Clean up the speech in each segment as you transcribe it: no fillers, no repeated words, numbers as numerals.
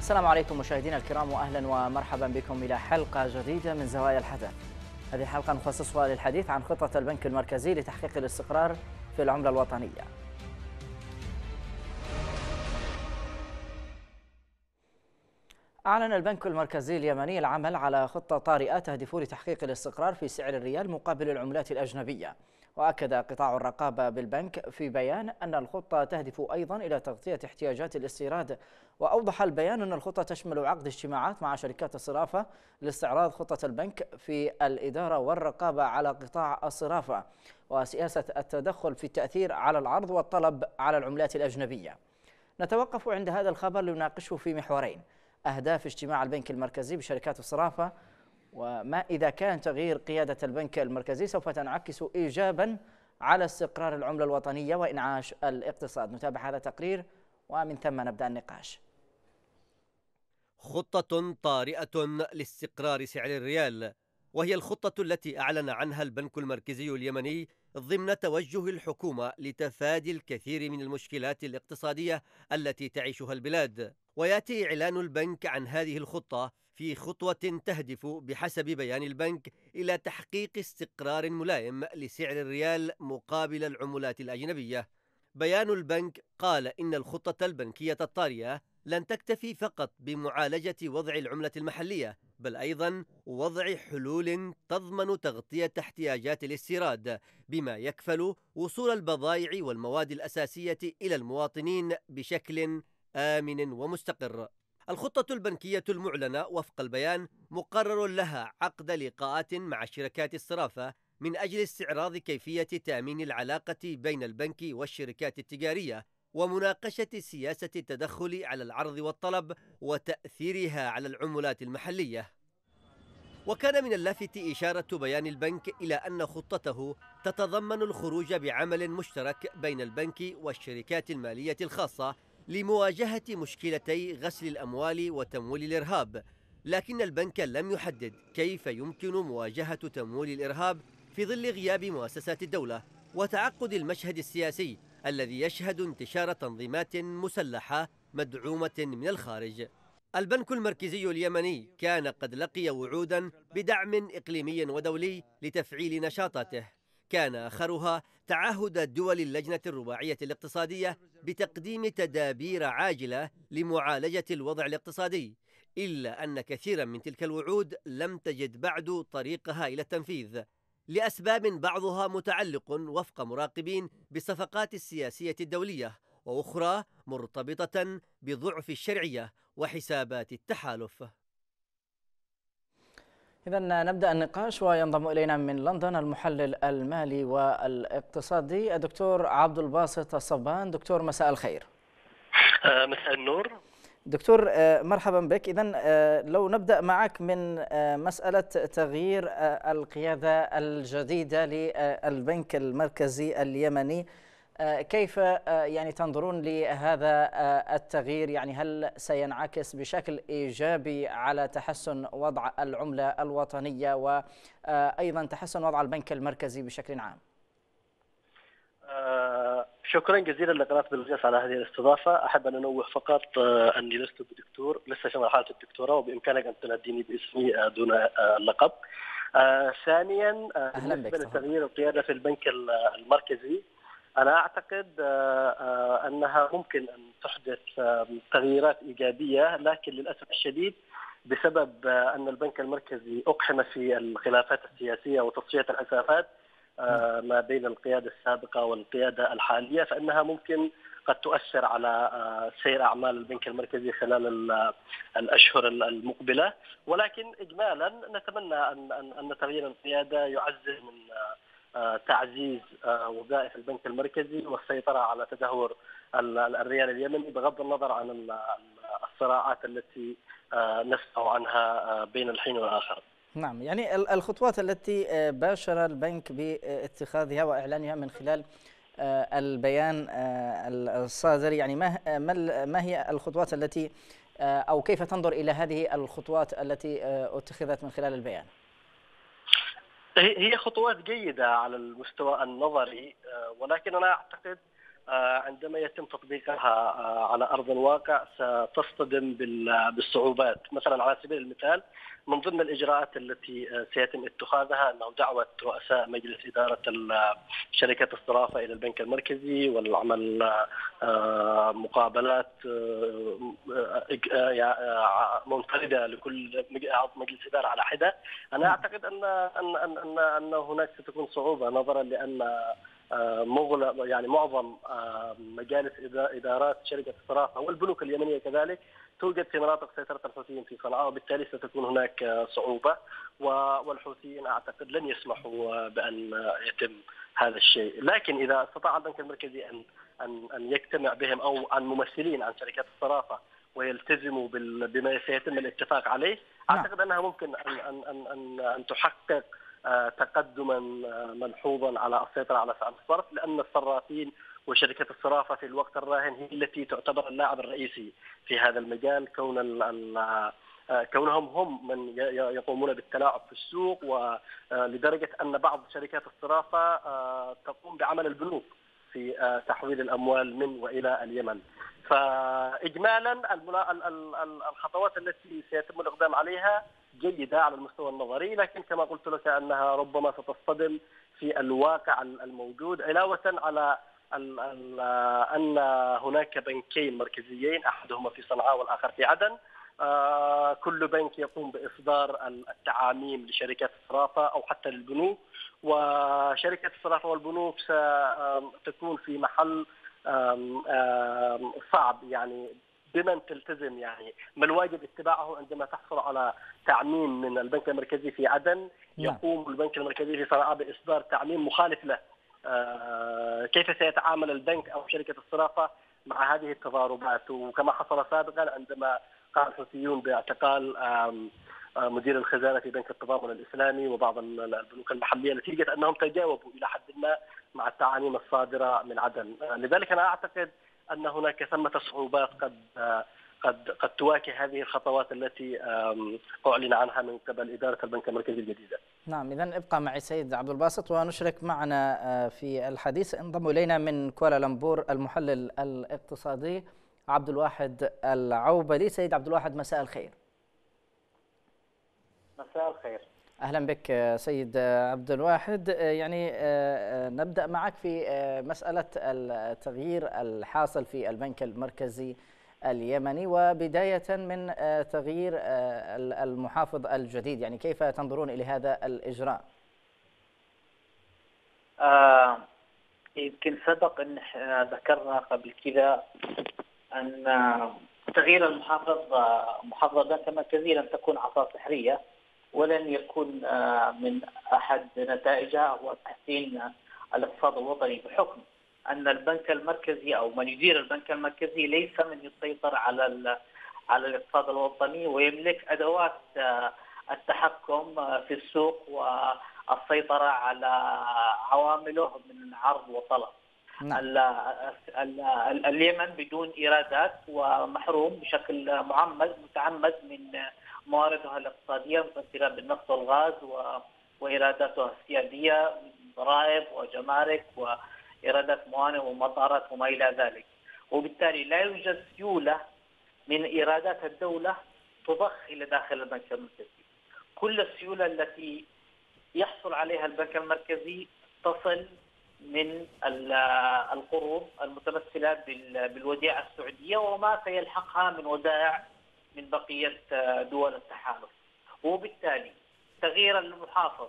السلام عليكم مشاهدينا الكرام، واهلا ومرحبا بكم الى حلقه جديده من زوايا الحدث. هذه الحلقه نخصصها للحديث عن خطه البنك المركزي لتحقيق الاستقرار في العمله الوطنيه. أعلن البنك المركزي اليمني العمل على خطة طارئة تهدف لتحقيق الاستقرار في سعر الريال مقابل العملات الأجنبية. وأكد قطاع الرقابة بالبنك في بيان أن الخطة تهدف أيضا إلى تغطية احتياجات الاستيراد. وأوضح البيان أن الخطة تشمل عقد اجتماعات مع شركات الصرافة لاستعراض خطة البنك في الإدارة والرقابة على قطاع الصرافة وسياسة التدخل في التأثير على العرض والطلب على العملات الأجنبية. نتوقف عند هذا الخبر لنناقشه في محورين: أهداف اجتماع البنك المركزي بشركات الصرافة، وما إذا كان تغيير قيادة البنك المركزي سوف تنعكس إيجابا على استقرار العملة الوطنية وإنعاش الاقتصاد. نتابع هذا التقرير ومن ثم نبدأ النقاش. خطة طارئة لاستقرار سعر الريال، وهي الخطة التي أعلن عنها البنك المركزي اليمني ضمن توجه الحكومة لتفادي الكثير من المشكلات الاقتصادية التي تعيشها البلاد. ويأتي إعلان البنك عن هذه الخطة في خطوة تهدف بحسب بيان البنك إلى تحقيق استقرار ملائم لسعر الريال مقابل العملات الأجنبية. بيان البنك قال إن الخطة البنكية الطارئة لن تكتفي فقط بمعالجة وضع العملة المحلية، بل أيضا وضع حلول تضمن تغطية احتياجات الاستيراد، بما يكفل وصول البضائع والمواد الأساسية إلى المواطنين بشكل آمن ومستقر. الخطة البنكية المعلنة وفق البيان مقرر لها عقد لقاءات مع شركات الصرافة من أجل استعراض كيفية تأمين العلاقة بين البنك والشركات التجارية، ومناقشة سياسة التدخل على العرض والطلب وتأثيرها على العملات المحلية. وكان من اللافت إشارة بيان البنك إلى أن خطته تتضمن الخروج بعمل مشترك بين البنك والشركات المالية الخاصة لمواجهة مشكلتي غسل الأموال وتمويل الإرهاب، لكن البنك لم يحدد كيف يمكن مواجهة تمويل الإرهاب في ظل غياب مؤسسات الدولة وتعقد المشهد السياسي الذي يشهد انتشار تنظيمات مسلحة مدعومة من الخارج. البنك المركزي اليمني كان قد لقي وعودا بدعم إقليمي ودولي لتفعيل نشاطاته، كان آخرها تعهد دول اللجنة الرباعية الاقتصادية بتقديم تدابير عاجلة لمعالجة الوضع الاقتصادي، إلا أن كثيرا من تلك الوعود لم تجد بعد طريقها إلى التنفيذ لأسباب بعضها متعلق وفق مراقبين بالصفقات السياسية الدولية، وأخرى مرتبطة بضعف الشرعية وحسابات التحالف. إذن نبدأ النقاش، وينضم إلينا من لندن المحلل المالي والاقتصادي الدكتور عبد الباسط الصبان. دكتور مساء الخير. مساء النور. دكتور مرحبا بك. إذن لو نبدأ معك من مسألة تغيير القيادة الجديدة للبنك المركزي اليمني، كيف يعني تنظرون لهذا التغيير؟ يعني هل سينعكس بشكل إيجابي على تحسن وضع العملة الوطنية وأيضا تحسن وضع البنك المركزي بشكل عام؟ شكرا جزيلا لقناة بلقيس على هذه الاستضافة. أحب أن أنوه فقط أني لست بدكتور، لسه في مرحلة الدكتوراه، وبإمكانك أن تناديني باسمي دون اللقب. ثانيا، بالنسبة لتغيير القيادة في البنك المركزي، أنا أعتقد أنها ممكن أن تحدث تغييرات إيجابية، لكن للأسف الشديد بسبب أن البنك المركزي أقحم في الخلافات السياسية وتصفية الحسابات ما بين القيادة السابقة والقيادة الحالية، فإنها ممكن قد تؤثر على سير أعمال البنك المركزي خلال الأشهر المقبلة. ولكن إجمالا نتمنى أن تغيير القيادة يعزز من تعزيز وظائف البنك المركزي والسيطرة على تدهور الريال اليمني، بغض النظر عن الصراعات التي نسمع عنها بين الحين والآخر. نعم، يعني الخطوات التي باشر البنك باتخاذها وإعلانها من خلال البيان الصادر، يعني ما هي الخطوات التي أو كيف تنظر إلى هذه الخطوات التي اتخذت من خلال البيان؟ هي خطوات جيدة على المستوى النظري، ولكن أنا أعتقد عندما يتم تطبيقها على أرض الواقع ستصطدم بالصعوبات. مثلا على سبيل المثال، من ضمن الإجراءات التي سيتم اتخاذها أنه دعوة رؤساء مجلس إدارة شركات الصرافة إلى البنك المركزي والعمل مقابلات منفردة لكل مجلس إدارة على حدة. أنا أعتقد أن هناك ستكون صعوبة، نظرا لأن معظم مجالس إدارات شركة الصرافة والبنوك اليمنية كذلك توجد في مناطق سيطرة الحوثيين في صنعاء، وبالتالي ستكون هناك صعوبة، والحوثيين أعتقد لن يسمحوا بأن يتم هذا الشيء. لكن إذا استطاع البنك المركزي أن يجتمع بهم أو عن ممثلين عن شركات الصرافة ويلتزموا بما سيتم الاتفاق عليه، أعتقد أنها ممكن أن تحقق تقدما ملحوظا على السيطرة على سعر الصرف، لأن الصرافين وشركات الصرافة في الوقت الراهن هي التي تعتبر اللاعب الرئيسي في هذا المجال، كونهم هم من يقومون بالتلاعب في السوق، ولدرجة أن بعض شركات الصرافة تقوم بعمل البنوك في تحويل الأموال من وإلى اليمن. فإجمالا الخطوات التي سيتم الإقدام علها جيدة على المستوى النظري، لكن كما قلت لك أنها ربما ستصطدم في الواقع الموجود، علاوة على أن هناك بنكين مركزيين، أحدهما في صنعاء والآخر في عدن. كل بنك يقوم بإصدار التعاميم لشركات الصرافة أو حتى للبنوك، وشركة الصرافة والبنوك ستكون في محل صعب، بمن تلتزم، ما الواجب اتباعه عندما تحصل على تعميم من البنك المركزي في عدن، يقوم البنك المركزي في صنعاء بإصدار تعميم مخالف له. كيف سيتعامل البنك أو شركة الصرافة مع هذه التضاربات؟ وكما حصل سابقا عندما قام الحوثيون باعتقال مدير الخزانة في بنك التضامن الإسلامي وبعض البنوك المحلية، نتيجة أنهم تجاوبوا إلى حد ما مع التعاميم الصادرة من عدن. لذلك أنا أعتقد أن هناك ثمة صعوبات قد تواجه هذه الخطوات التي أعلن عنها من قبل إدارة البنك المركزي الجديدة. نعم، إذن ابقى معي سيد عبد الباسط، ونشرك معنا في الحديث انضم إلينا من كوالالمبور المحلل الاقتصادي عبد الواحد العوبلي. سيد عبد الواحد، مساء الخير. مساء الخير. أهلا بك سيد عبد الواحد. نبدأ معك في مسألة التغيير الحاصل في البنك المركزي اليمني، وبداية من تغيير المحافظ الجديد، كيف تنظرون إلى هذا الإجراء؟ يمكن سبق أن ذكرنا قبل كذا أن تغيير محافظة البنك المركزي لم تكن عصا سحرية، ولن يكون من أحد نتائجها هو تحسين الاقتصاد الوطني، بحكم أن البنك المركزي أو من يدير البنك المركزي ليس من يسيطر على الاقتصاد الوطني، ويملك أدوات التحكم في السوق والسيطرة على عوامله من عرض وطلب. اليمن بدون إيرادات ومحروم بشكل متعمد من مواردها الاقتصادية، متمثلة بالنفط والغاز وإيراداتها السيادية من ضرائب وجمارك وإيرادات موانئ ومطارات وما إلى ذلك، وبالتالي لا يوجد سيولة من إيرادات الدولة تضخ إلى داخل البنك المركزي. كل السيولة التي يحصل عليها البنك المركزي تصل من القروض المتمثلة بالوديعة السعودية وما سيلحقها من ودائع من بقية دول التحالف، وبالتالي تغيير المحافظ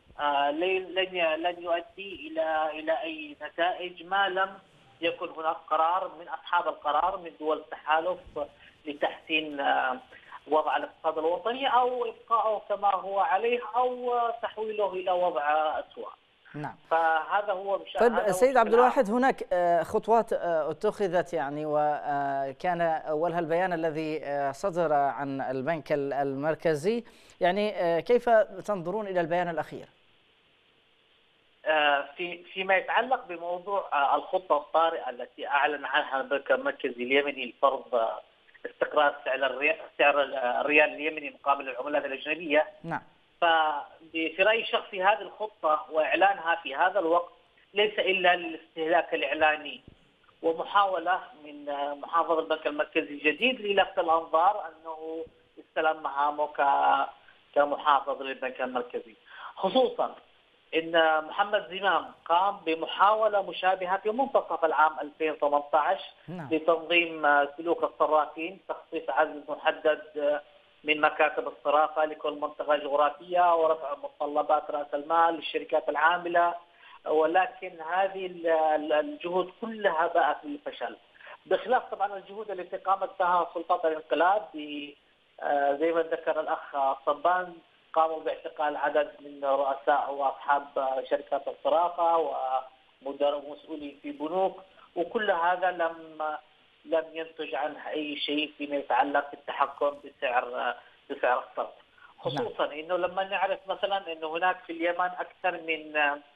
لن يؤدي إلى أي نتائج ما لم يكن هناك قرار من أصحاب القرار من دول التحالف لتحسين وضع الاقتصاد الوطني أو إبقاءه كما هو عليه أو تحويله إلى وضع أسوأ. نعم. فهذا هو طيب سيد عبد الواحد، هناك خطوات اتخذت وكان أولها البيان الذي صدر عن البنك المركزي، كيف تنظرون إلى البيان الأخير؟ فيما يتعلق بموضوع الخطة الطارئة التي أعلن عنها البنك المركزي اليمني لفرض استقرار سعر الريال اليمني مقابل العملات الأجنبية. نعم. في رأيي الشخصي هذه الخطة وإعلانها في هذا الوقت ليس إلا للاستهلاك الإعلاني ومحاولة من محافظ البنك المركزي الجديد للفت الأنظار أنه استلم مهامه كمحافظ للبنك المركزي، خصوصا ان محمد زمام قام بمحاوله مشابهه في منتصف العام 2018 لتنظيم سلوك الصرافين، تخصيص عدد محدد من مكاتب الصرافه لكل منطقه جغرافيه ورفع متطلبات راس المال للشركات العامله، ولكن هذه الجهود كلها باءت بالفشل، بخلاف طبعا الجهود التي قامت بها سلطات الانقلاب زي ما ذكر الاخ صبان، قاموا باعتقال عدد من رؤساء واصحاب شركات الصرافه ومسؤولين في بنوك، وكل هذا لم ينتج عنه اي شيء فيما يتعلق بالتحكم بسعر الصرف، خصوصا انه لما نعرف مثلا انه هناك في اليمن اكثر من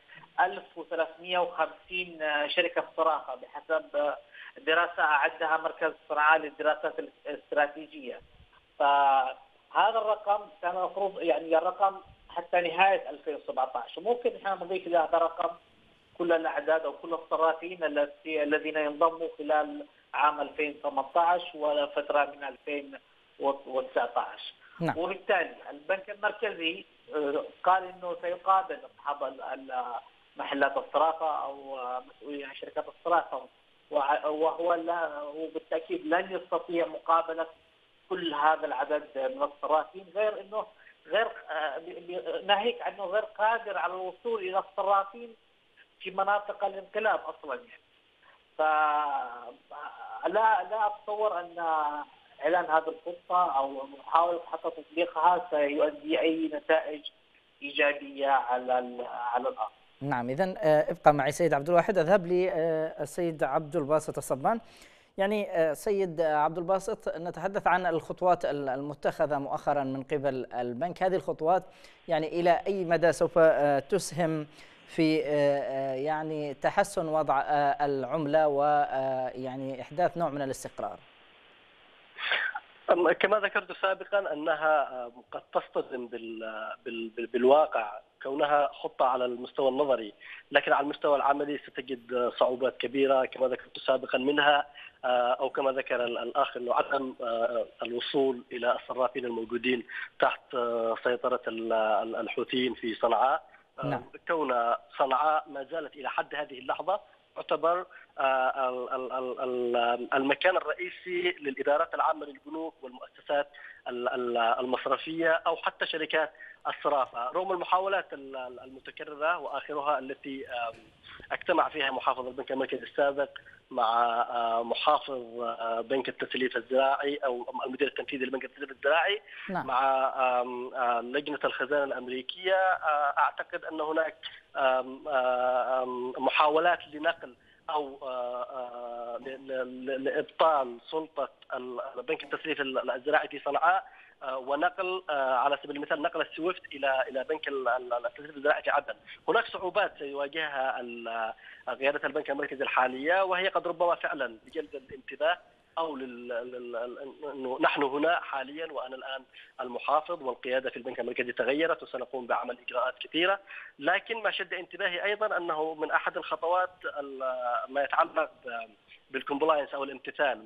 1350 شركه صرافه بحسب دراسه اعدها مركز صنعاء للدراسات الاستراتيجيه. فهذا الرقم كان المفروض يعني الرقم حتى نهايه 2017، وممكن احنا نضيف الى هذا الرقم كل الاعداد او كل الصرافين الذين ينضموا خلال عام 2018 وفتره من 2019. نعم. وبالتالي البنك المركزي قال انه سيقابل اصحاب محلات الصرافه او مسؤولين عن شركات الصرافه، وهو بالتاكيد لن يستطيع مقابله كل هذا العدد من الصرافين، غير انه ناهيك عنه غير قادر على الوصول الى الصرافين في مناطق الانقلاب اصلا يعني. لا اتصور ان اعلان هذه الخطه او محاوله حتى تطبيقها سيؤدي اي نتائج ايجابيه على الارض. نعم، اذا ابقى معي سيد عبد الواحد، اذهب للسيد عبد الباسط الصبان. يعني سيد عبد الباسط، نتحدث عن الخطوات المتخذة مؤخرا من قبل البنك، هذه الخطوات يعني إلى أي مدى سوف تسهم في يعني تحسن وضع العملة ويعني إحداث نوع من الاستقرار؟ كما ذكرت سابقا أنها قد تصطدم بالواقع كونها خطة على المستوى النظري، لكن على المستوى العملي ستجد صعوبات كبيرة كما ذكرت سابقا، منها أو كما ذكر الأخ أنه عدم الوصول إلى الصرافين الموجودين تحت سيطرة الحوثيين في صنعاء. نعم. كون صنعاء ما زالت إلى حد هذه اللحظة تعتبر المكان الرئيسي للإدارات العامة للبنوك والمؤسسات المصرفية أو حتى شركات الصرافة، رغم المحاولات المتكررة وآخرها التي اجتمع فيها محافظ البنك المركزي السابق مع محافظ بنك التسليف الزراعي أو المدير التنفيذي لبنك التسليف الزراعي. نعم. مع لجنة الخزانة الأمريكية. أعتقد أن هناك محاولات لنقل أو لإبطال سلطة بنك التسليف الزراعي في صنعاء ونقل على سبيل المثال نقل السويفت إلى بنك التسليف الزراعي في عدن. هناك صعوبات سيواجهها قيادة البنك المركزي الحالية، وهي قد ربما فعلا لجلب الانتباه أو إنه نحن هنا حاليا وأنا الآن المحافظ والقيادة في البنك المركزي تغيرت وسنقوم بعمل إجراءات كثيرة، لكن ما شد انتباهي أيضا أنه من أحد الخطوات ما يتعلق بالكومبلاينس أو الامتثال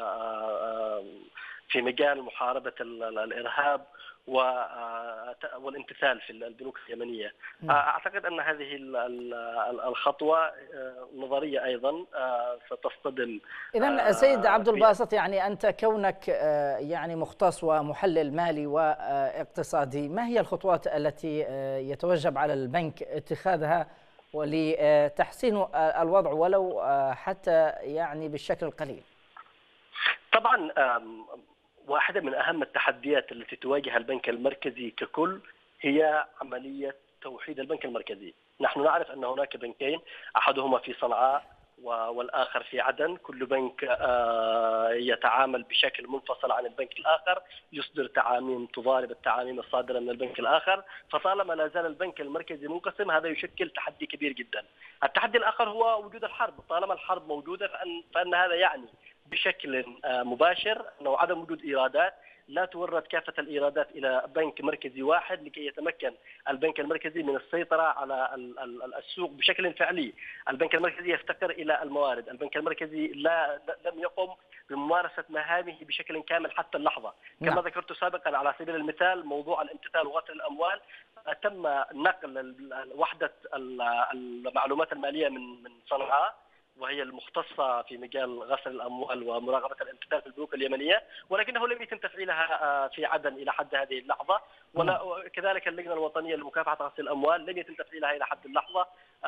في مجال محاربة الإرهاب والامتثال في البنوك اليمنية. أعتقد أن هذه الخطوة نظرية أيضا ستصطدم. إذن سيد عبد الباسط، يعني أنت كونك يعني مختص ومحلل مالي واقتصادي، ما هي الخطوات التي يتوجب على البنك اتخاذها ولتحسين الوضع ولو حتى يعني بالشكل القليل؟ طبعا واحدة من أهم التحديات التي تواجه البنك المركزي ككل هي عملية توحيد البنك المركزي. نحن نعرف أن هناك بنكين، أحدهما في صنعاء والآخر في عدن، كل بنك يتعامل بشكل منفصل عن البنك الآخر، يصدر تعاميم تضارب التعاميم الصادرة من البنك الآخر، فطالما لا زال البنك المركزي منقسم هذا يشكل تحدي كبير جدا. التحدي الآخر هو وجود الحرب، طالما الحرب موجودة فإن هذا يعني بشكل مباشر أنه عدم وجود إيرادات، لا تورد كافة الإيرادات إلى بنك مركزي واحد لكي يتمكن البنك المركزي من السيطرة على السوق بشكل فعلي. البنك المركزي يفتقر إلى الموارد، البنك المركزي لم يقم بممارسة مهامه بشكل كامل حتى اللحظة. كما ذكرت سابقا على سبيل المثال موضوع الامتثال وغسل الأموال، تم نقل وحدة المعلومات المالية من صنعاء وهي المختصة في مجال غسل الأموال ومراقبة الامتثال في البنوك اليمنية، ولكنه لم يتم تفعيلها في عدن إلى حد هذه اللحظة، وكذلك اللجنة الوطنية لمكافحة غسل الأموال لم يتم تفعيلها إلى حد اللحظة.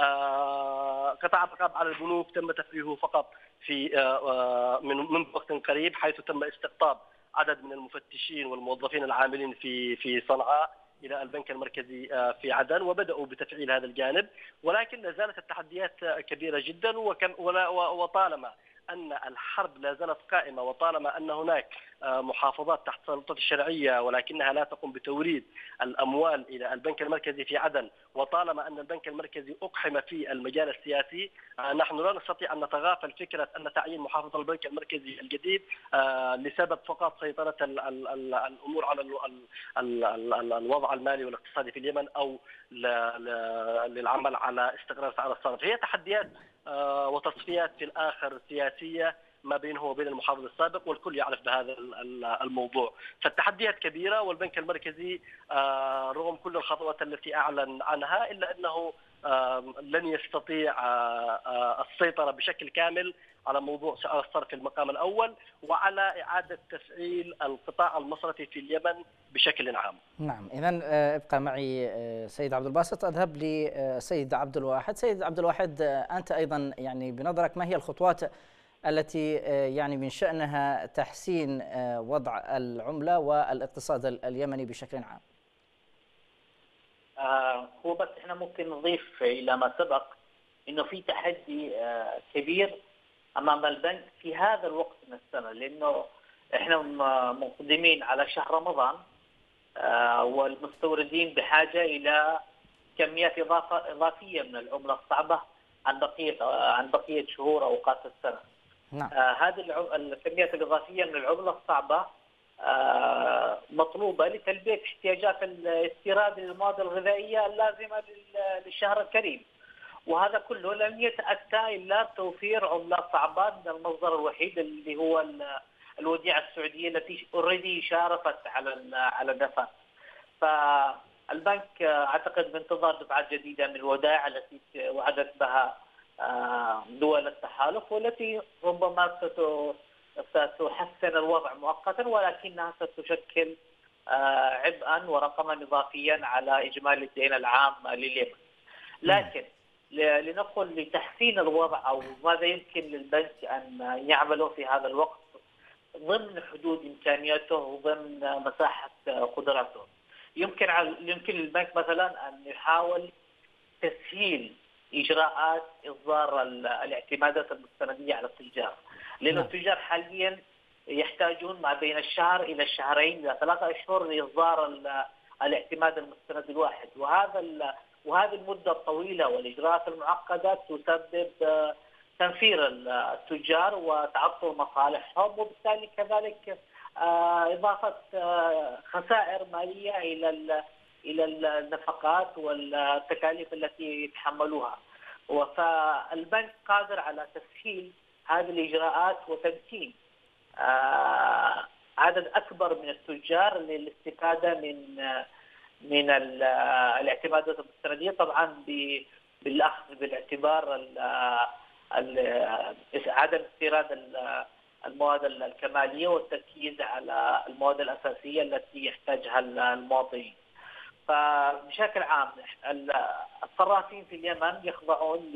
قطاع الرقابة على البنوك تم تفعيله فقط في من وقت قريب، حيث تم استقطاب عدد من المفتشين والموظفين العاملين في صنعاء إلى البنك المركزي في عدن، وبدأوا بتفعيل هذا الجانب، ولكن لا زالت التحديات كبيرة جدا. وطالما أن الحرب لا زالت قائمة، وطالما أن هناك محافظات تحت سلطة الشرعية ولكنها لا تقوم بتوريد الأموال إلى البنك المركزي في عدن، وطالما أن البنك المركزي أقحم في المجال السياسي، نحن لا نستطيع أن نتغافل فكرة أن تعيين محافظ البنك المركزي الجديد لسبب فقط سيطرة الأمور على الوضع المالي والاقتصادي في اليمن أو للعمل على استقرار سعر الصرف. هي تحديات وتصفيات في الآخر سياسية ما بينه وبين المحافظ السابق، والكل يعرف بهذا الموضوع. فالتحديات كبيرة، والبنك المركزي رغم كل الخطوات التي أعلن عنها إلا أنه لن يستطيع السيطرة بشكل كامل على موضوع سعر الصرف في المقام الأول، وعلى إعادة تفعيل القطاع المصرفي في اليمن بشكل عام. نعم، إذن ابقى معي سيد عبد الباسط. أذهب لسيد عبد الواحد. سيد عبد الواحد، أنت أيضا يعني بنظرك ما هي الخطوات التي يعني من شأنها تحسين وضع العملة والاقتصاد اليمني بشكل عام؟ هو بس احنا ممكن نضيف إلى ما سبق إنه في تحدي كبير أمام البنك في هذا الوقت من السنة، لأنه احنا مقدمين على شهر رمضان، والمستوردين بحاجة إلى كميات إضافية من العملة الصعبة عن بقية شهور أوقات السنة. نعم. هذه الكميات الإضافية من العملة الصعبة مطلوبة لتلبية احتياجات الاستيراد للمواد الغذائية اللازمة للشهر الكريم، وهذا كله لن يتأتى إلا توفير عملات صعبة من المصدر الوحيد اللي هو الوديعة السعودية التي اوريدي شارفت على النفق. فالبنك أعتقد بانتظار دفعات جديدة من الودائع التي وعدت بها دول التحالف، والتي ربما ستحسن الوضع مؤقتا، ولكنها ستشكل عبئا ورقما إضافيا على إجمالي الدين العام لليمن. لكن لنقل لتحسين الوضع أو ماذا يمكن للبنك أن يعمله في هذا الوقت ضمن حدود إمكانياته وضمن مساحة قدراته، يمكن للبنك مثلا أن يحاول تسهيل إجراءات إصدار الاعتمادات المستندية على التجار، لأن التجار حاليا يحتاجون ما بين الشهر إلى الشهرين إلى 3 أشهر لإصدار الاعتماد المستند الواحد، وهذه المدة الطويلة والإجراءات المعقدة تسبب تنفير التجار وتعطل مصالحهم، وبالتالي كذلك إضافة خسائر مالية إلى النفقات والتكاليف التي يتحملوها. فالبنك قادر على تسهيل هذه الإجراءات وتمكين عدد أكبر من التجار للاستفادة من الاعتمادات المستندية، طبعا بالأخذ بالاعتبار عدم استيراد المواد الكمالية والتركيز على المواد الأساسية التي يحتاجها المواطنين. فبشكل عام الصرافين في اليمن يخضعون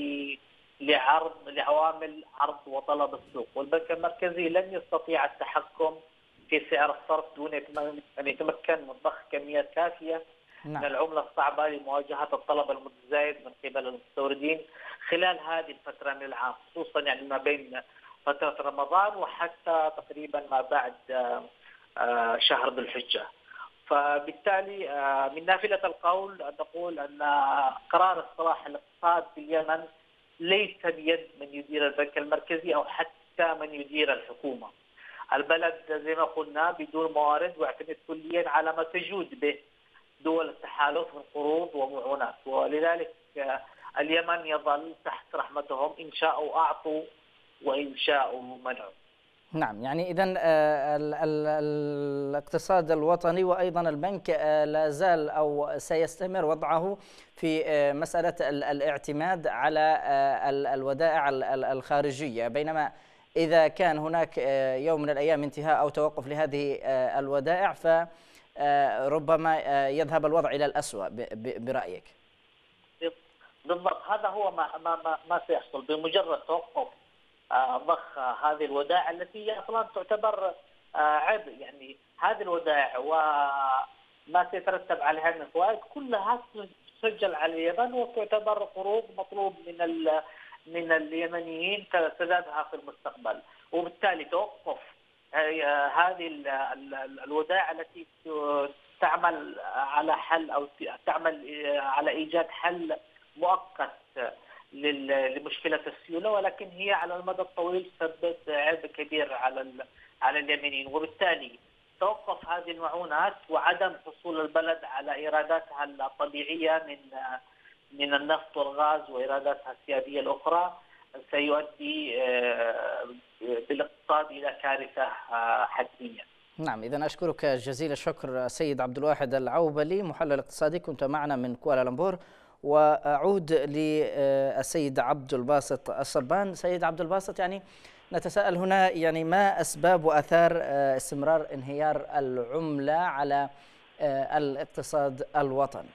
لعوامل عرض وطلب السوق، والبنك المركزي لن يستطيع التحكم في سعر الصرف دون أن يتمكن من ضخ كميات كافية من العملة الصعبة لمواجهة الطلب المتزايد من قبل المستوردين خلال هذه الفترة من العام، خصوصا يعني ما بين فترة رمضان وحتى تقريبا ما بعد شهر ذو الحجة. فبالتالي من نافلة القول أن نقول أن قرار إصلاح الاقتصاد في اليمن ليس بيد من يدير البنك المركزي أو حتى من يدير الحكومة. البلد زي ما قلنا بدون موارد واعتمد كليا على ما تجود به دول التحالف من قروض ومعونات، ولذلك اليمن يظل تحت رحمتهم إن شاءوا أعطوا وإن شاءوا منعوا. نعم، يعني إذن الاقتصاد الوطني وأيضا البنك لا زال أو سيستمر وضعه في مسألة الاعتماد على الودائع الخارجية، بينما إذا كان هناك يوم من الأيام انتهاء أو توقف لهذه الودائع فربما يذهب الوضع إلى الأسوأ برأيك. بالضبط، هذا هو ما سيحصل بمجرد توقف ضخ هذه الودائع التي اصلا تعتبر عبء. يعني هذه الودائع وما سيترتب عليها من فوائد كلها تسجل على اليمن وتعتبر قروض مطلوب من اليمنيين سدادها في المستقبل، وبالتالي توقف هذه الودائع التي تعمل على حل او تعمل على ايجاد حل مؤقت لمشكلة السيولة، ولكن هي على المدى الطويل تسبب عبء كبير على اليمنيين، وبالتالي توقف هذه المعونات وعدم حصول البلد على إيراداتها الطبيعية من النفط والغاز وإيراداتها السيادية الأخرى سيؤدي بالاقتصاد إلى كارثة حتمية. نعم، إذن أشكرك جزيل الشكر سيد عبد الواحد العوبلي، محلل اقتصادي، كنت معنا من كوالالمبور. وأعود للسيد عبد الباسط الصلبان. سيد عبد الباسط، يعني نتساءل هنا، يعني ما أسباب وآثار استمرار انهيار العملة على الاقتصاد الوطني؟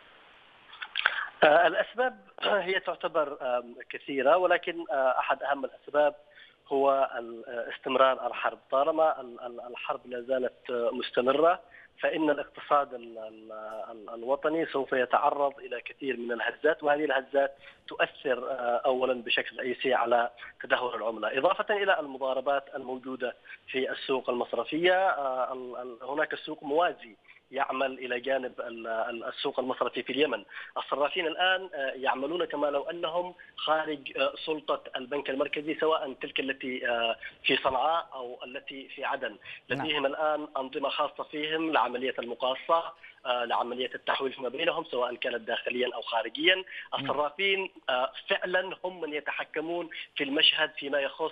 الأسباب هي تعتبر كثيرة، ولكن أحد أهم الأسباب هو استمرار الحرب. طالما الحرب لا زالت مستمرة فإن الاقتصاد الوطني سوف يتعرض إلى كثير من الهزات، وهذه الهزات تؤثر أولا بشكل رئيسي على تدهور العملة، إضافة إلى المضاربات الموجودة في السوق المصرفية. هناك سوق موازي يعمل إلى جانب السوق المصرفي في اليمن. الصرافين الآن يعملون كما لو أنهم خارج سلطة البنك المركزي، سواء تلك التي في صنعاء أو التي في عدن. لديهم الآن أنظمة خاصة فيهم لعملية المقاصة، لعملية التحويل فيما بينهم سواء كانت داخليا أو خارجيا. الصرافين فعلا هم من يتحكمون في المشهد فيما يخص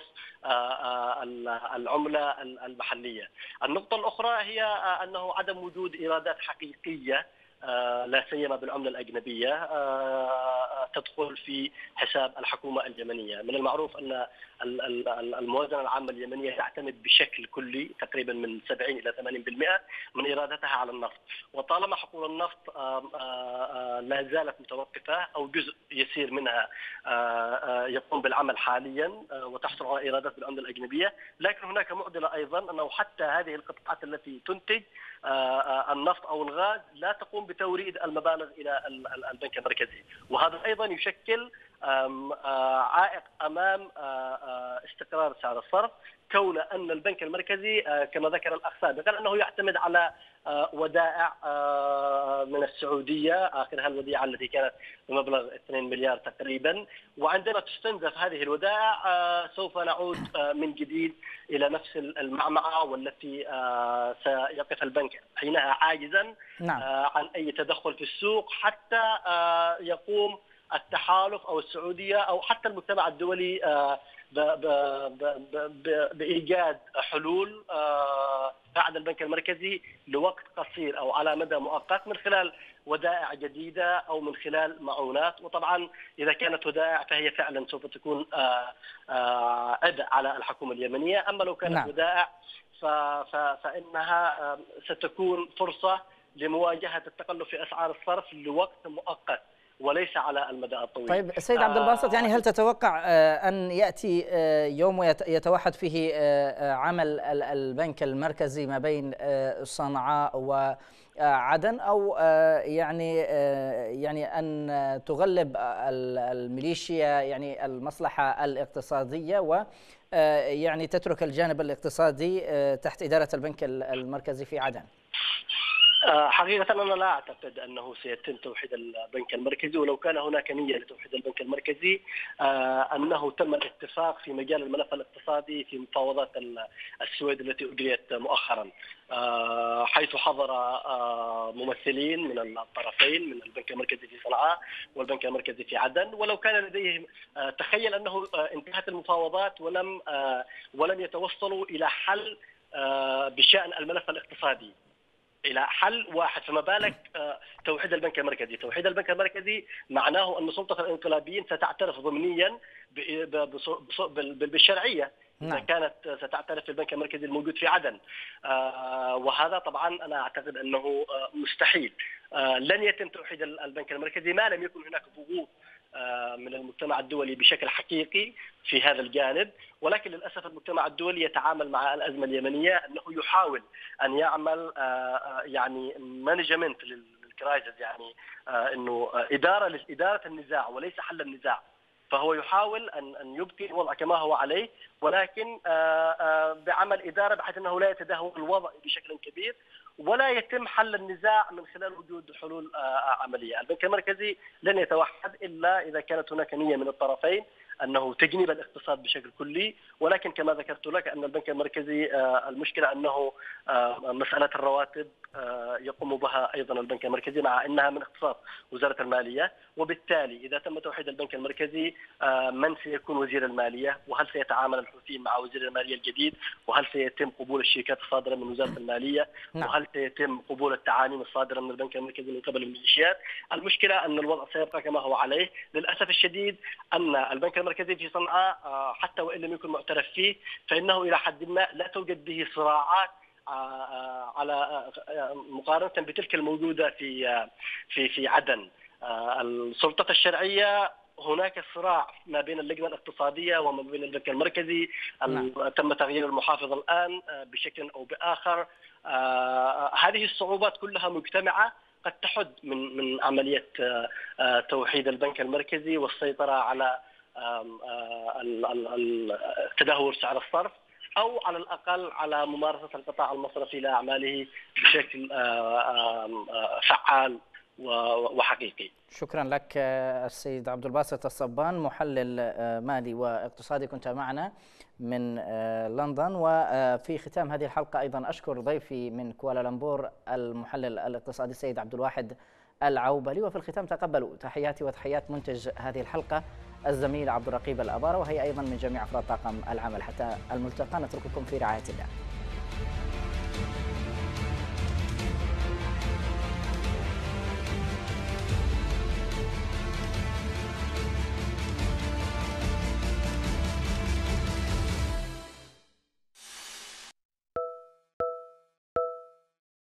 العملة المحلية. النقطة الأخرى هي أنه عدم وجود إيرادات حقيقية لا سيما بالعملة الأجنبية تدخل في حساب الحكومة اليمنية. من المعروف أن الموازنة العامة اليمنية تعتمد بشكل كلي تقريبا من 70 إلى 80% من إيراداتها على النفط، وطالما حقول النفط لا زالت متوقفة أو جزء يسير منها يقوم بالعمل حاليا وتحصل على إيرادات بالعملة الأجنبية، لكن هناك معضلة أيضا أنه حتى هذه القطاعات التي تنتج النفط أو الغاز لا تقوم بتوريد المبالغ إلى البنك المركزي، وهذا أيضا يشكل عائق أمام استقرار سعر الصرف، كون أن البنك المركزي كما ذكر الأخ سابقا أنه يعتمد على ودائع من السعودية، آخرها الوديعة التي كانت بمبلغ 2 مليار تقريبا، وعندما تستنزف هذه الودائع سوف نعود من جديد إلى نفس المعمعة، والتي سيقف البنك حينها عاجزا عن أي تدخل في السوق حتى يقوم التحالف أو السعودية أو حتى المجتمع الدولي بإيجاد حلول بعد البنك المركزي لوقت قصير أو على مدى مؤقت من خلال ودائع جديدة أو من خلال معونات. وطبعا إذا كانت ودائع فهي فعلا سوف تكون عبء على الحكومة اليمنية، أما لو كانت ودائع فإنها ستكون فرصة لمواجهة التقلب في أسعار الصرف لوقت مؤقت وليس على المدى الطويل. طيب سيد عبد الباسط، يعني هل تتوقع أن يأتي يوم يتوحد فيه عمل البنك المركزي ما بين صنعاء وعدن، أو يعني أن تغلب الميليشيا يعني المصلحة الاقتصادية ويعني تترك الجانب الاقتصادي تحت إدارة البنك المركزي في عدن؟ حقيقة أنا لا أعتقد أنه سيتم توحيد البنك المركزي، ولو كان هناك نية لتوحيد البنك المركزي أنه تم الاتفاق في مجال الملف الاقتصادي في مفاوضات السويد التي أجريت مؤخرا، حيث حضر ممثلين من الطرفين، من البنك المركزي في صنعاء والبنك المركزي في عدن. ولو كان لديهم، تخيل أنه انتهت المفاوضات ولم يتوصلوا إلى حل بشأن الملف الاقتصادي، إلى حل واحد، فما بالك توحيد البنك المركزي. توحيد البنك المركزي معناه أن سلطة الانقلابيين ستعترف ضمنيا بالشرعية إذا كانت ستعترف بالبنك المركزي الموجود في عدن، وهذا طبعا أنا أعتقد أنه مستحيل. لن يتم توحيد البنك المركزي ما لم يكن هناك ضغوط من المجتمع الدولي بشكل حقيقي في هذا الجانب. ولكن للأسف المجتمع الدولي يتعامل مع الأزمة اليمنية أنه يحاول أن يعمل يعني مانجمنت للكرايسيس، يعني أنه إدارة النزاع وليس حل النزاع. فهو يحاول أن يبقي الوضع كما هو عليه، ولكن بعمل إدارة بحيث أنه لا يتدهور الوضع بشكل كبير ولا يتم حل النزاع من خلال وجود حلول عملية. البنك المركزي لن يتوحد إلا إذا كانت هناك نية من الطرفين أنه تجنيب الاقتصاد بشكل كلي. ولكن كما ذكرت لك أن البنك المركزي المشكلة أنه مسألة الرواتب يقوم بها أيضا البنك المركزي، مع أنها من اختصاص وزارة المالية. وبالتالي إذا تم توحيد البنك المركزي من سيكون وزير المالية؟ وهل سيتعامل الحوثيين مع وزير المالية الجديد؟ وهل سيتم قبول الشيكات الصادرة من وزارة المالية؟ وهل سيتم قبول التعاميم الصادرة من البنك المركزي من قبل الميليشيات؟ المشكلة أن الوضع سيبقى كما هو عليه. للأسف الشديد أن البنك المركزي في صنعاء حتى وإن لم يكن معترف فيه فإنه إلى حد ما لا توجد به صراعات على مقارنة بتلك الموجودة في عدن. السلطة الشرعية هناك صراع ما بين اللجنة الاقتصادية وما بين البنك المركزي. تم تغيير المحافظ الآن بشكل أو بآخر. هذه الصعوبات كلها مجتمعة قد تحد من عملية توحيد البنك المركزي والسيطرة على تدهور سعر الصرف، أو على الأقل على ممارسة القطاع المصرفي لأعماله بشكل فعال وحقيقي. شكرا لك السيد عبد الباسط الصبان، محلل مالي واقتصادي، كنت معنا من لندن. وفي ختام هذه الحلقة أيضا أشكر ضيفي من كوالالمبور المحلل الاقتصادي السيد عبد الواحد العوبلي. وفي الختام تقبلوا تحياتي وتحيات منتج هذه الحلقة الزميل عبد الرقيب الأبارة، وهي أيضا من جميع أفراد طاقم العمل. حتى الملتقى نترككم في رعاية الله.